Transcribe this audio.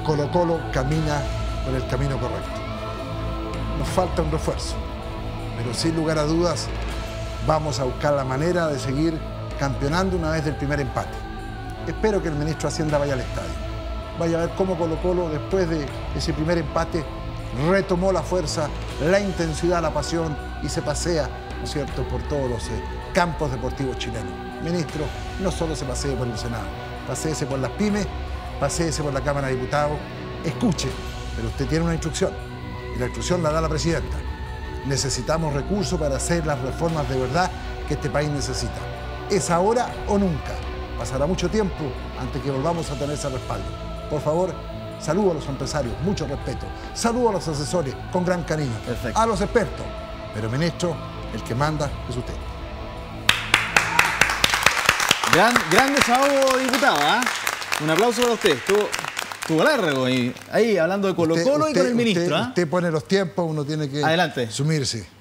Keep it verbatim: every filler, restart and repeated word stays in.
Colo-Colo camina por el camino correcto. Nos falta un refuerzo, pero sin lugar a dudas vamos a buscar la manera de seguir campeonando una vez del primer empate. Espero que el ministro de Hacienda vaya al estadio. Vaya a ver cómo Colo-Colo, después de ese primer empate, retomó la fuerza, la intensidad, la pasión y se pasea, ¿no es cierto?, por todos los eh, campos deportivos chilenos. Ministro, no solo se pasee por el Senado, paséese por las pymes, paséese por la Cámara de Diputados, escuche, pero usted tiene una instrucción y la instrucción la da la presidenta. Necesitamos recursos para hacer las reformas de verdad que este país necesita. ¿Es ahora o nunca? Pasará mucho tiempo antes que volvamos a tener ese respaldo. Por favor, saludo a los empresarios, mucho respeto. Saludo a los asesores, con gran cariño. Perfecto. A los expertos. Pero, ministro, el que manda es usted. Gran, gran desahogo, diputado, ¿eh? Un aplauso para usted. Estuvo, estuvo largo y ahí hablando de Colo-Colo y con el ministro. Usted, ¿eh? usted pone los tiempos, uno tiene que Adelante. sumirse.